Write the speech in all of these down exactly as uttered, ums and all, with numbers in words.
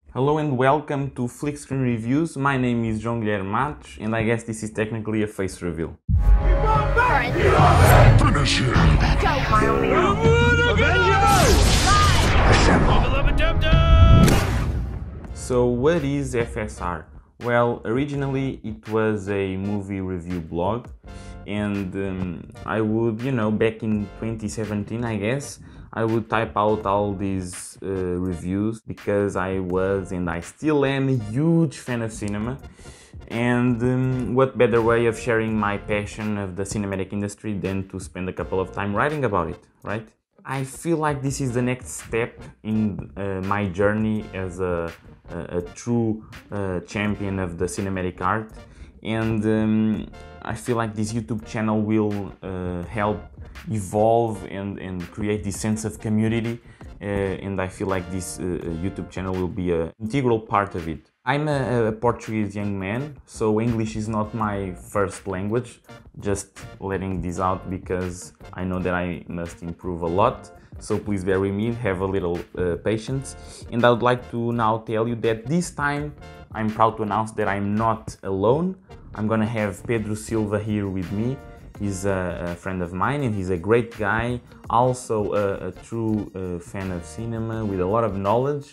Hello and welcome to Flick Screen Reviews. My name is João Guilherme Matos and I guess this is technically a face reveal. Finish him! So what is F S R? Well, originally it was a movie review blog, and um, I would, you know, back in twenty seventeen I guess, I would type out all these uh, reviews because I was and I still am a huge fan of cinema. And um, what better way of sharing my passion of the cinematic industry than to spend a couple of time writing about it, right? I feel like this is the next step in uh, my journey as a, a, a true uh, champion of the cinematic art, and um, I feel like this YouTube channel will uh, help evolve and, and create this sense of community, uh, and I feel like this uh, YouTube channel will be an integral part of it. I'm a, a Portuguese young man, so English is not my first language, just letting this out because I know that I must improve a lot, so please bear with me, have a little uh, patience. And I would like to now tell you that this time I'm proud to announce that I'm not alone. I'm gonna have Pedro Silva here with me. He's a, a friend of mine and he's a great guy, also a, a true uh, fan of cinema with a lot of knowledge.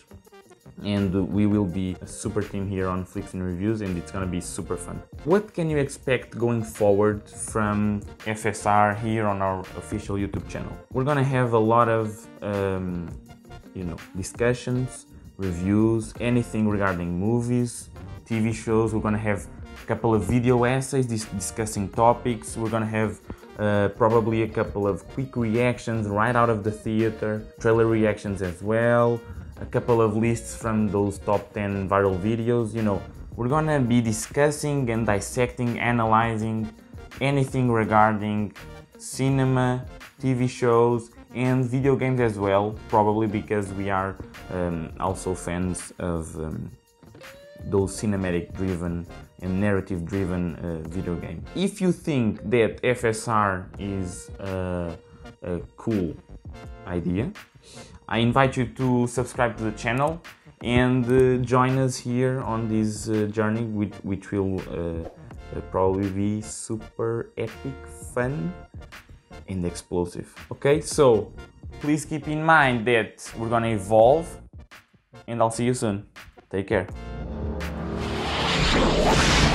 And we will be a super team here on Flick Screen Reviews, and it's gonna be super fun. What can you expect going forward from F S R here on our official YouTube channel? We're gonna have a lot of um, you know, discussions, reviews, anything regarding movies, T V shows. We're gonna have a couple of video essays dis discussing topics. We're gonna have uh, probably a couple of quick reactions right out of the theater, trailer reactions as well, a couple of lists from those top ten viral videos. You know, we're gonna be discussing and dissecting, analyzing anything regarding cinema, T V shows, and video games as well, probably because we are um, also fans of um, those cinematic driven and narrative driven uh, video games. If you think that F S R is uh, a cool idea, I invite you to subscribe to the channel and uh, join us here on this uh, journey, which, which will uh, uh, probably be super epic, fun and explosive. Okay, so please keep in mind that we're gonna evolve, and I'll see you soon. Take care.